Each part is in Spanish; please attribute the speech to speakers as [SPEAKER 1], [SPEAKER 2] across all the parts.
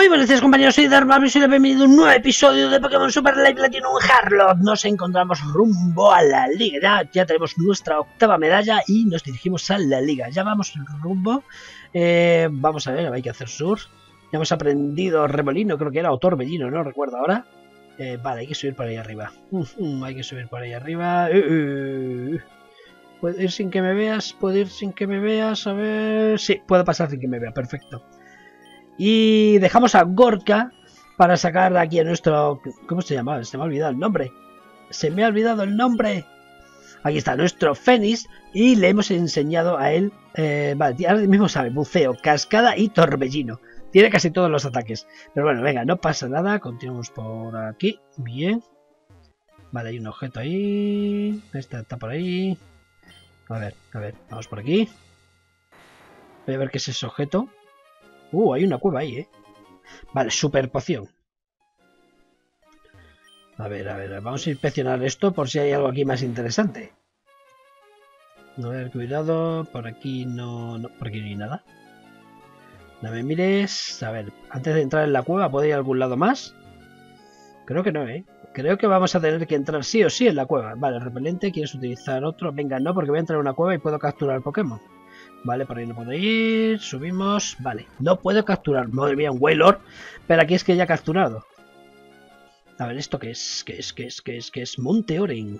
[SPEAKER 1] Muy buenos días, compañeros, soy Dark Marvel y soy bienvenido a un nuevo episodio de Pokémon Super Live Platinum Harlock. Nos encontramos rumbo a la liga, ya tenemos nuestra octava medalla y nos dirigimos a la liga. Ya vamos rumbo, vamos a ver, hay que hacer sur. Ya hemos aprendido remolino, creo que era, o torbellino, no recuerdo ahora. Vale, hay que subir por ahí arriba. Hay que subir por ahí arriba. ¿Puedo ir sin que me veas? ¿Puedo ir sin que me veas? A ver... Sí, puedo pasar sin que me vea, perfecto. Y dejamos a Gorka para sacar aquí a nuestro... ¿Cómo se llamaba? Se me ha olvidado el nombre. Se me ha olvidado el nombre. Aquí está nuestro Fénix y le hemos enseñado a él... vale, ahora mismo sabe buceo, cascada y torbellino. Tiene casi todos los ataques. Pero bueno, venga, no pasa nada. Continuamos por aquí. Bien. Vale, hay un objeto ahí. Este está por ahí. A ver, vamos por aquí. Voy a ver qué es ese objeto. Hay una cueva ahí, Vale, super poción. A ver, vamos a inspeccionar esto por si hay algo aquí más interesante. A ver, cuidado, por aquí no, por aquí no hay nada. No me mires. A ver, antes de entrar en la cueva, ¿puedo ir a algún lado más? Creo que no, Creo que vamos a tener que entrar sí o sí en la cueva. Vale, repelente, ¿quieres utilizar otro? Venga, no, porque voy a entrar en una cueva y puedo capturar Pokémon. Vale, por ahí no puedo ir. Subimos. Vale, no puedo capturar. Madre mía, un Wailord. Pero aquí es que ya he capturado. A ver, ¿esto qué es? ¿Qué es? Monte Oren.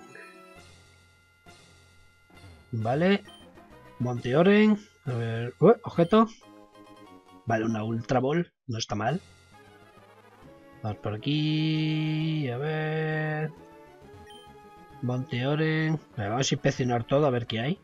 [SPEAKER 1] Vale. Monte Oren. A ver. Objeto. Vale, una Ultra Ball. No está mal. Vamos por aquí. A ver. Monte Oren. Vamos a inspeccionar todo a ver qué hay.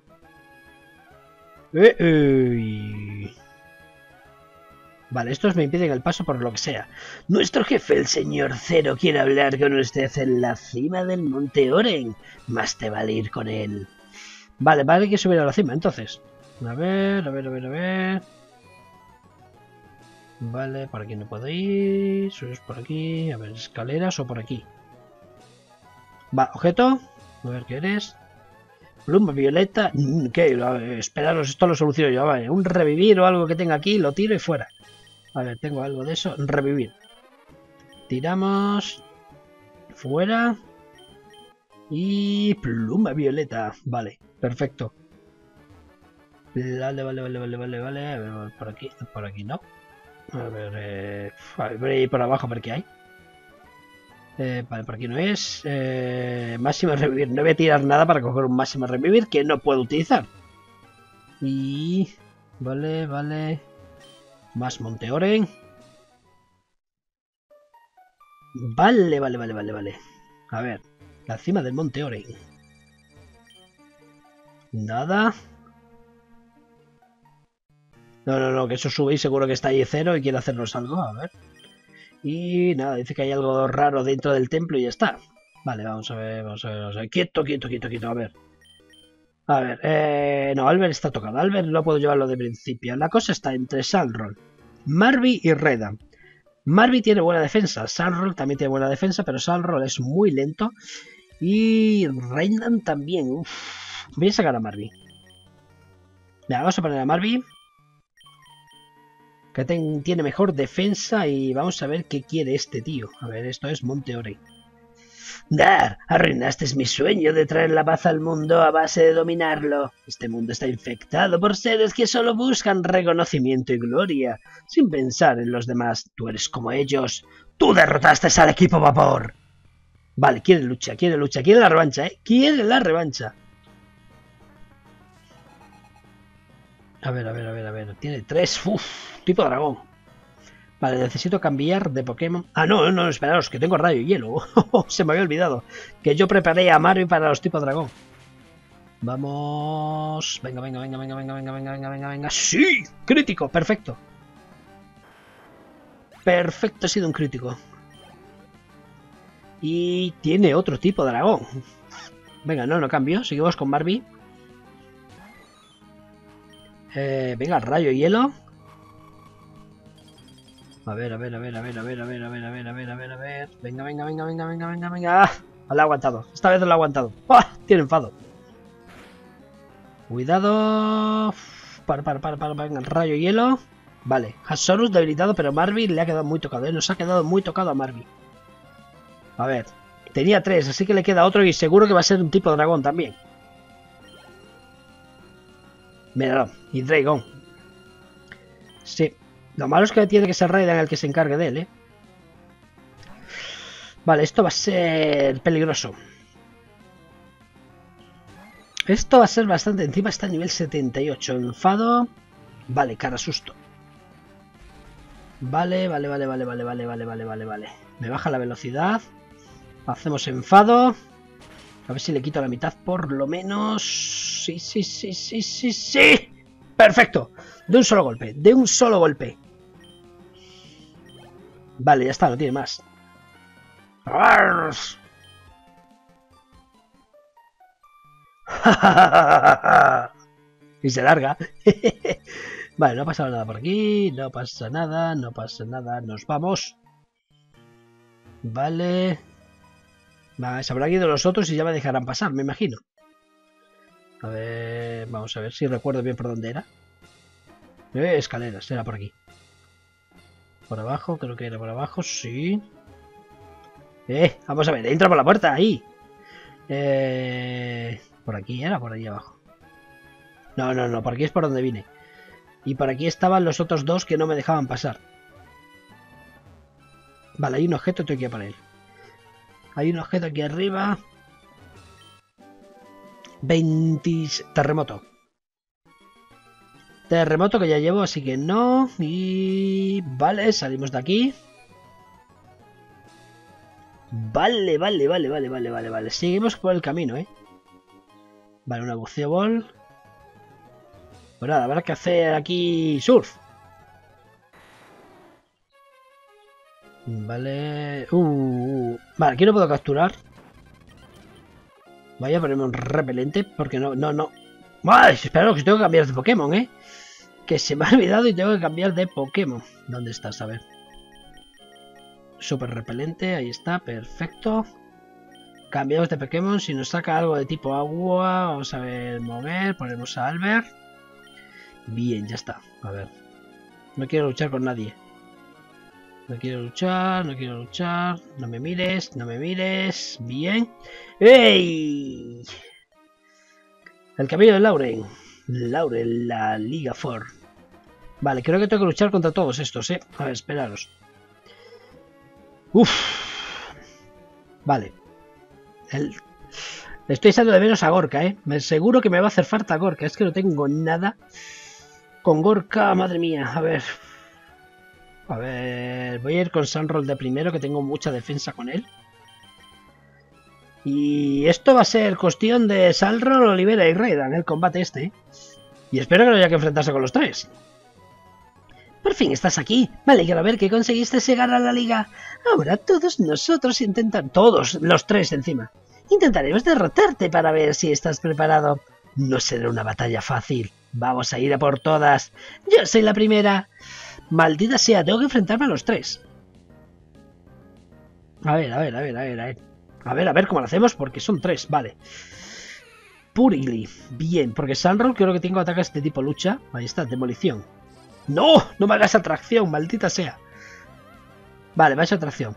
[SPEAKER 1] Vale, estos me impiden el paso por lo que sea. Nuestro jefe, el señor Zero, quiere hablar con usted en la cima del Monte Oren. Más te vale ir con él. Vale, hay que subir a la cima, entonces. A ver. Vale, por aquí no puedo ir. Subes por aquí. A ver, escaleras o por aquí. Va, objeto. A ver qué eres. Pluma violeta. ¿Qué? Esperaros, esto lo soluciono yo. Vale, un revivir o algo que tenga aquí, lo tiro y fuera. A ver, tengo algo de eso. Revivir. Tiramos. Fuera. Y pluma violeta. Vale, perfecto. Vale. A ver, por aquí no. A ver, voy a ir por abajo a ver qué hay. Vale, por aquí no es. Máximo revivir. No voy a tirar nada para coger un máximo revivir que no puedo utilizar. Y... Vale. Más Monte Oren. Vale. A ver, la cima del Monte Oren. Nada. No, que eso sube y seguro que está ahí cero y quiere hacernos algo. A ver. Y nada, dice que hay algo raro dentro del templo y ya está. Vale, vamos a ver. Quieto. A ver, no, Albert está tocado. Albert no puedo llevarlo de principio. La cosa está entre Salroll, Marby y Reda. Marby tiene buena defensa. Salroll también tiene buena defensa, pero Salroll es muy lento. Y Reynan también. Voy a sacar a Marby. Mira, vamos a poner a Marby, que tiene mejor defensa, y vamos a ver qué quiere este tío. A ver, esto es Monte Oren. Dar, arruinaste mi sueño de traer la paz al mundo a base de dominarlo. Este mundo está infectado por seres que solo buscan reconocimiento y gloria, sin pensar en los demás. Tú eres como ellos. Tú derrotaste al equipo Vapor. Vale, quiere lucha, quiere la revancha, Quiere la revancha. A ver. Tiene 3. Tipo dragón. Vale, necesito cambiar de Pokémon. Ah, no, esperaos, que tengo rayo y hielo. Se me había olvidado que yo preparé a Mario para los tipo dragón. Vamos. Venga. ¡Sí! ¡Crítico! Perfecto. Ha sido un crítico. Y tiene otro tipo de dragón. Venga, no cambio. Seguimos con Marby. Venga, rayo y hielo. A ver. Venga. Lo ha aguantado. Esta vez lo ha aguantado. Tiene enfado. Cuidado. Para. Venga, rayo y hielo. Vale, Hasorus debilitado, pero Marvin le ha quedado muy tocado, ¿eh? Nos ha quedado muy tocado a Marvin. A ver, tenía 3, así que le queda otro y seguro que va a ser un tipo dragón también. Míralo, y Dragon. Sí, lo malo es que tiene que ser Raiden el que se encargue de él, ¿eh? Vale, esto va a ser peligroso. Esto va a ser bastante. Encima está a nivel 78. Enfado. Vale, cara susto. Vale. Me baja la velocidad. Hacemos enfado. A ver si le quito la mitad por lo menos. Sí. Perfecto. De un solo golpe. De un solo golpe. Vale, ya está. No tiene más. Y se larga. Vale, no ha pasado nada por aquí. No pasa nada. Nos vamos. Vale. Se habrán ido los otros y ya me dejarán pasar, me imagino. A ver, vamos a ver si recuerdo bien por dónde era. Escaleras, era por aquí. Por abajo, creo que era por abajo, sí. Vamos a ver, entra por la puerta, ahí. Por aquí era, por ahí abajo. No, por aquí es por donde vine. Y por aquí estaban los otros dos que no me dejaban pasar. Vale, hay un objeto, tengo que ir por él. Hay un objeto aquí arriba. 20... Terremoto. Terremoto que ya llevo, así que no. Y... Vale, salimos de aquí. Vale. Seguimos por el camino, ¿eh? Vale, una buceo ball. Pues nada, habrá que hacer aquí surf. Vale. Vale, aquí no puedo capturar. Voy a ponerme un repelente porque no. Vale, espera, que tengo que cambiar de Pokémon, ¿eh? Que se me ha olvidado y tengo que cambiar de Pokémon. ¿Dónde estás? A ver. Super repelente, ahí está, perfecto. Cambiamos de Pokémon. Si nos saca algo de tipo agua, vamos a ver, mover, ponemos a Albert. Bien, ya está. A ver. No quiero luchar con nadie. No quiero luchar. No me mires. Bien. ¡Ey! El camino de Lauren, la Liga Ford. Vale, creo que tengo que luchar contra todos estos, ¿eh? A ver, esperaros. Vale. Estoy echando de menos a Gorka, ¿eh? Me seguro que me va a hacer falta Gorka. Es que no tengo nada con Gorka, madre mía. A ver, voy a ir con Sunroll de primero, que tengo mucha defensa con él. Y esto va a ser cuestión de Sunroll, Olivera y Raiden, el combate este, ¿eh? Y espero que no haya que enfrentarse con los tres. Por fin estás aquí. Me alegro ver que conseguiste llegar a la liga. Ahora todos nosotros todos los tres encima. Intentaremos derrotarte para ver si estás preparado. No será una batalla fácil. Vamos a ir a por todas. Yo soy la primera. Maldita sea, tengo que enfrentarme a los tres. A ver. A ver cómo lo hacemos, porque son tres, vale. Purigly, bien, porque Sunroll creo que tengo ataques de tipo lucha. Ahí está, demolición. ¡No! No me hagas atracción, maldita sea. Vale, me ha hecho atracción.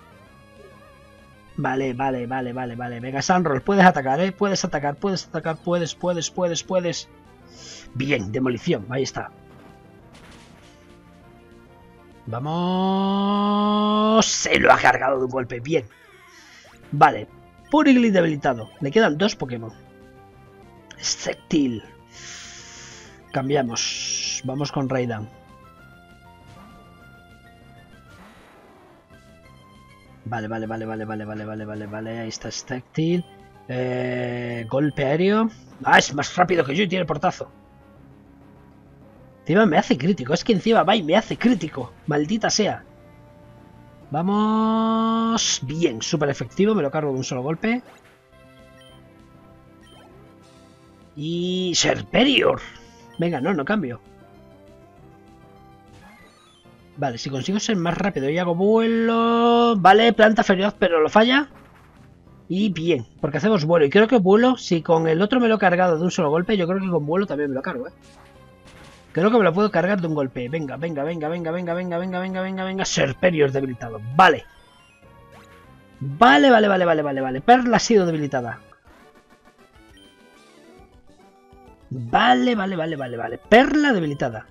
[SPEAKER 1] Vale. Venga, Sunroll, puedes atacar, ¿eh? Puedes. Bien, demolición, ahí está. Vamos. Se lo ha cargado de un golpe, bien. Vale, Purigly debilitado. Le quedan dos Pokémon. Sceptile. Cambiamos. Vamos con Raiden. Vale. Ahí está Sceptile. Golpe aéreo. Ah, es más rápido que yo y tiene portazo. Encima me hace crítico. Es que encima va y me hace crítico. Maldita sea. Vamos. Bien, súper efectivo. Me lo cargo de un solo golpe. Y... Serperior. Venga, no cambio. Vale, si consigo ser más rápido y hago vuelo... Vale, planta feroz, pero lo falla. Y bien, porque hacemos vuelo. Y creo que vuelo, si con el otro me lo he cargado de un solo golpe, yo creo que con vuelo también me lo cargo, ¿eh? Creo que me lo puedo cargar de un golpe. Venga, venga, venga, venga, venga, venga, venga, venga, venga, venga. Serperios debilitado. Vale. Vale, vale, vale, vale, vale, vale. Perla ha sido debilitada. Vale, vale, vale, vale, vale. Perla debilitada.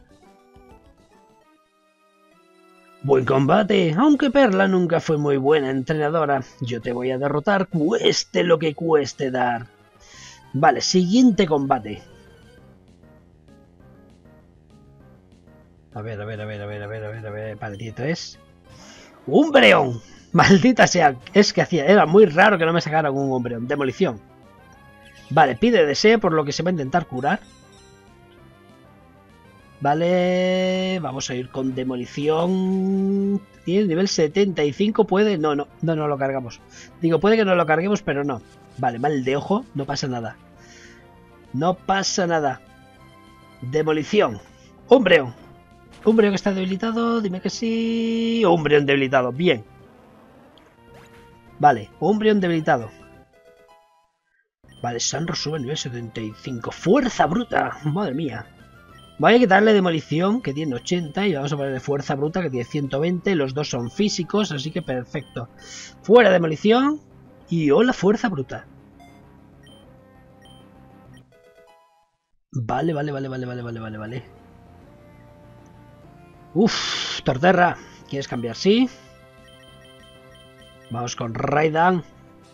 [SPEAKER 1] Buen combate, aunque Perla nunca fue muy buena entrenadora. Yo te voy a derrotar, cueste lo que cueste dar. Vale, siguiente combate. A ver, a ver, a ver, a ver, a ver, a ver, a ver. Vale, tiene 3. ¡Umbreon! Maldita sea, es que era muy raro que no me sacara un Umbreon. Demolición. Vale, pide deseo por lo que se va a intentar curar. Vale, vamos a ir con demolición. Tiene nivel 75, puede... No, no, no, no lo cargamos. Digo, puede que no lo carguemos, pero no. Vale, mal de ojo, no pasa nada. No pasa nada. Demolición. Umbreon. Umbreon está debilitado, dime que sí. Umbreon debilitado, bien. Vale, Umbreon debilitado. Vale, Sanro sube al nivel 75. Fuerza bruta, madre mía. Voy a quitarle demolición, que tiene 80, y vamos a ponerle fuerza bruta, que tiene 120. Los dos son físicos, así que perfecto. Fuera demolición y hola fuerza bruta. Vale, vale, vale, vale, vale, vale, vale, vale. Uff, Torterra. ¿Quieres cambiar? Sí. Vamos con Raidan.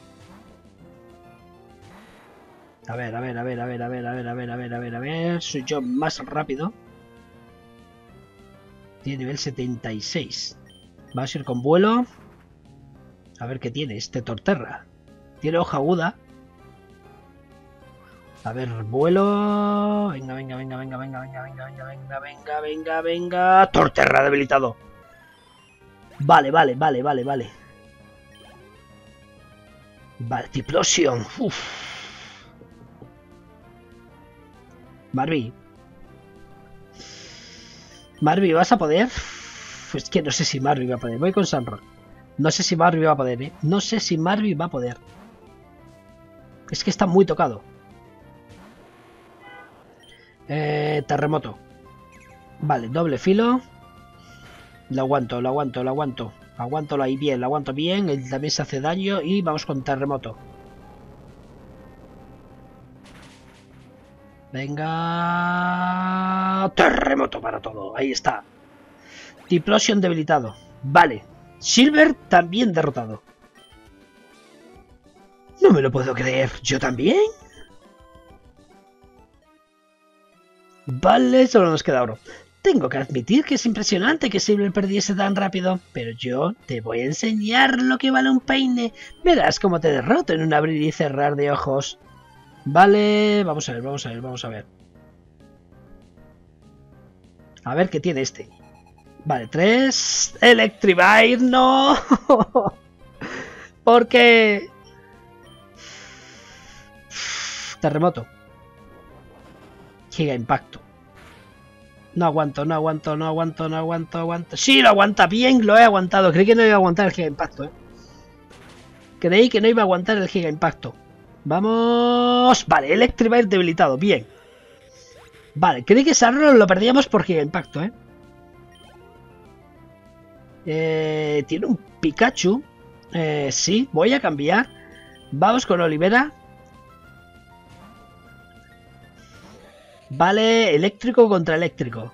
[SPEAKER 1] A ver, a ver, a ver, a ver, a ver, a ver, a ver, a ver, a ver, a ver. Soy yo más rápido. Tiene nivel 76. Vamos a ir con vuelo. A ver qué tiene este Torterra. Tiene hoja aguda. A ver, vuelo. Venga, venga, venga, venga, venga, venga, venga, venga, venga, venga, venga, venga. Torterra debilitado. Vale, vale, vale, vale, vale. Vale, Tiplosion. Uff. Marby. Marby, ¿vas a poder? Pues que no sé si Marby va a poder. Voy con Sunrock. No sé si Marby va a poder, ¿eh? No sé si Marby va a poder. Es que está muy tocado. Terremoto. Vale, doble filo. Lo aguanto, lo aguanto, lo aguanto. Aguántalo ahí bien, lo aguanto bien. Él también se hace daño y vamos con terremoto. Venga. Terremoto para todo. Ahí está. Tiplosion debilitado. Vale. Silver también derrotado. No me lo puedo creer. ¿Yo también? Vale, solo nos queda oro. Tengo que admitir que es impresionante que Silver perdiese tan rápido, pero yo te voy a enseñar lo que vale un peine. Verás cómo te derroto en un abrir y cerrar de ojos. Vale, vamos a ver, vamos a ver, vamos a ver. A ver qué tiene este. Vale, 3. Electrivire, no. Porque... Terremoto. Giga impacto. No aguanto, no aguanto, no aguanto, no aguanto, aguanto. Sí, lo aguanta bien, lo he aguantado. Creí que no iba a aguantar el giga impacto, Creí que no iba a aguantar el giga impacto. Vamos. Vale, Electrivire debilitado, bien. Vale, creí que Sarro lo perdíamos por giga impacto, tiene un Pikachu. Sí, voy a cambiar. Vamos con Olivera. Vale, eléctrico contra eléctrico.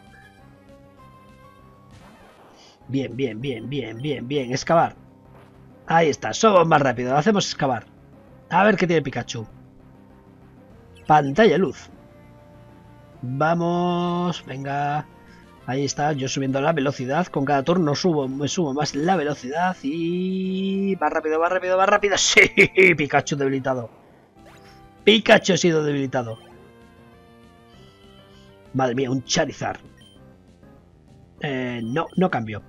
[SPEAKER 1] Bien, bien, bien, bien, bien, bien. Excavar. Ahí está, somos más rápidos. Hacemos excavar. A ver qué tiene Pikachu. Pantalla luz. Vamos, venga. Ahí está, yo subiendo la velocidad. Con cada turno me subo más la velocidad. Y... más rápido, más rápido, más rápido. Sí, Pikachu debilitado. Pikachu ha sido debilitado. Madre mía, un Charizard. No, no cambio.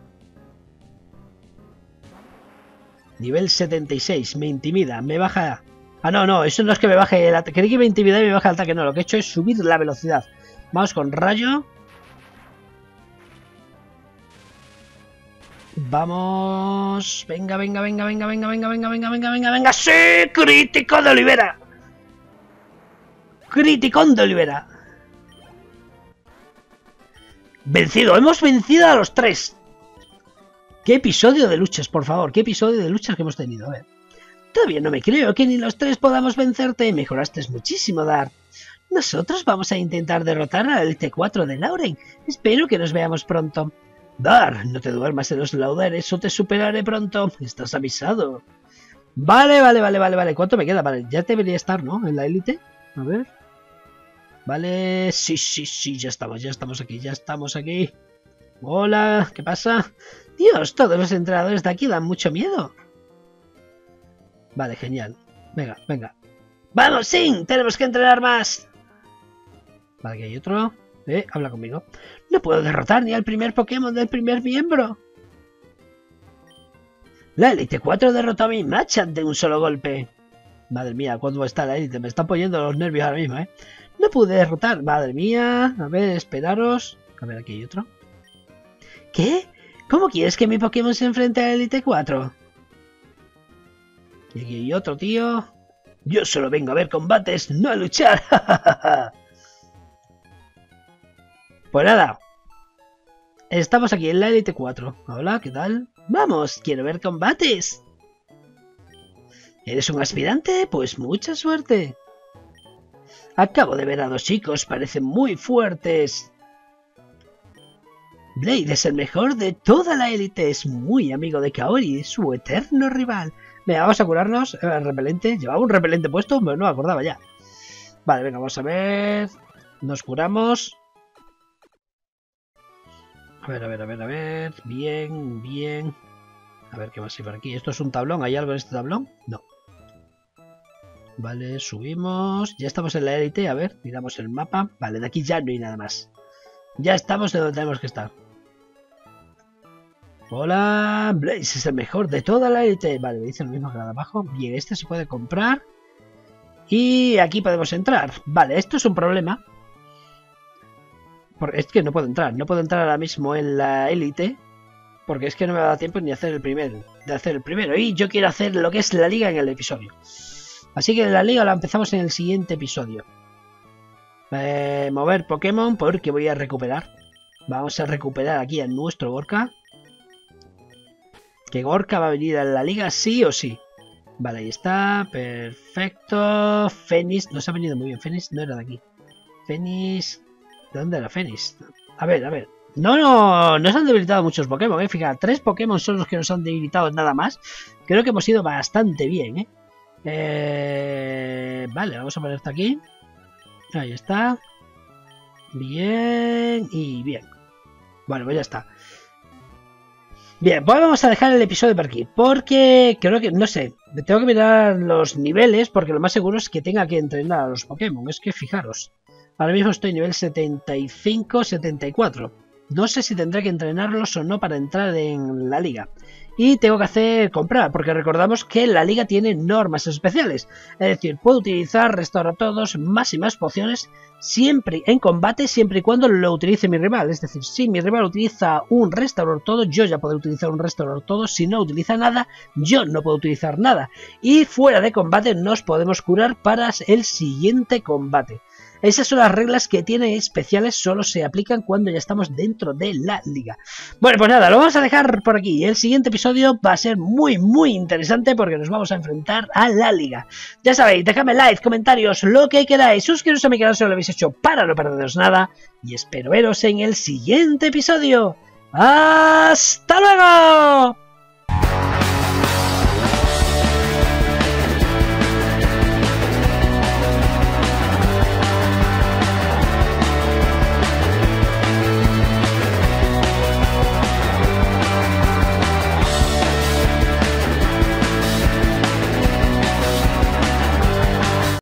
[SPEAKER 1] Nivel 76, me intimida, me baja... Ah, no, no, eso no es que me baje el ataque. Creí que me intimida y me baja el ataque, no, lo que he hecho es subir la velocidad. Vamos con rayo. Vamos... Venga, venga, venga, venga, venga, venga, venga, venga, venga, venga, venga. ¡Sí! ¡Crítico de Olivera! ¡Criticón de Olivera! ¡Vencido! ¡Hemos vencido a los 3! ¡Qué episodio de luchas, por favor! ¡Qué episodio de luchas que hemos tenido! A ver. Todavía no me creo que ni los 3 podamos vencerte. Mejoraste muchísimo, Dart. Nosotros vamos a intentar derrotar al Elite 4 de Lauren. Espero que nos veamos pronto. Dart, no te duermas en los laureles o te superaré pronto. Estás avisado. Vale. ¿Cuánto me queda? Vale, ya debería estar, ¿no? En la élite. A ver. Vale, sí, ya estamos aquí. Hola, ¿qué pasa? Dios, todos los entrenadores de aquí dan mucho miedo. Vale, genial. Venga. ¡Vamos, Sin! ¡Tenemos que entrenar más! Vale, que hay otro. Habla conmigo. No puedo derrotar ni al primer Pokémon del primer miembro. La Elite 4 derrotó a mi Machamp de un solo golpe. Madre mía, ¿cuándo está la Elite? Me están poniendo los nervios ahora mismo, No pude derrotar. Madre mía. A ver, esperaros. A ver, aquí hay otro. ¿Qué? ¿Cómo quieres que mi Pokémon se enfrente a la Elite 4? Y aquí hay otro, tío. Yo solo vengo a ver combates, no a luchar. Pues nada. Estamos aquí en la Elite 4. Hola, ¿qué tal? Vamos, quiero ver combates. ¿Eres un aspirante? Pues mucha suerte. Acabo de ver a 2 chicos, parecen muy fuertes. Blade es el mejor de toda la élite, es muy amigo de Kaori, su eterno rival. Venga, vamos a curarnos. El repelente, llevaba un repelente puesto, pero no me acordaba ya. Vale, venga, vamos a ver. Nos curamos. A ver. Bien. A ver qué más hay por aquí. ¿Esto es un tablón? ¿Hay algo en este tablón? No. Vale, subimos. Ya estamos en la élite. A ver, miramos el mapa. Vale, de aquí ya no hay nada más. Ya estamos de donde tenemos que estar. Hola, Blaze es el mejor de toda la élite. Vale, me dice lo mismo que la de abajo. Bien, este se puede comprar. Y aquí podemos entrar. Vale, esto es un problema. Porque es que no puedo entrar. No puedo entrar ahora mismo en la élite. Porque es que no me va a dar tiempo ni hacer el primero. Y yo quiero hacer lo que es la liga en el episodio. Así que la liga la empezamos en el siguiente episodio. Mover Pokémon porque voy a recuperar. Vamos a recuperar aquí a nuestro Gorka. Que Gorka va a venir a la liga sí o sí. Vale, ahí está. Perfecto. Fénix. Nos ha venido muy bien. Fénix no era de aquí. Fénix. ¿De dónde era Fénix? A ver. No se han debilitado muchos Pokémon, Fíjate, 3 Pokémon son los que nos han debilitado nada más. Creo que hemos ido bastante bien, Vale, vamos a poner esto aquí. Ahí está. Bien y bien. Bueno, pues ya está. Bien, pues vamos a dejar el episodio por aquí. Porque creo que, no sé, tengo que mirar los niveles. Porque lo más seguro es que tenga que entrenar a los Pokémon. Es que fijaros. Ahora mismo estoy en nivel 75-74. No sé si tendré que entrenarlos o no para entrar en la liga. Y tengo que comprar, porque recordamos que la liga tiene normas especiales. Es decir, puedo utilizar restaurar todos, más y más pociones, siempre en combate, siempre y cuando lo utilice mi rival. Es decir, si mi rival utiliza un restaurar todo, yo ya puedo utilizar un restaurar todo. Si no utiliza nada, yo no puedo utilizar nada. Y fuera de combate nos podemos curar para el siguiente combate. Esas son las reglas que tiene especiales, solo se aplican cuando ya estamos dentro de la liga. Bueno, pues nada, lo vamos a dejar por aquí. El siguiente episodio va a ser muy interesante porque nos vamos a enfrentar a la liga. Ya sabéis, dejadme like, comentarios, lo que queráis. Suscribiros a mi canal si no lo habéis hecho para no perderos nada. Y espero veros en el siguiente episodio. ¡Hasta luego!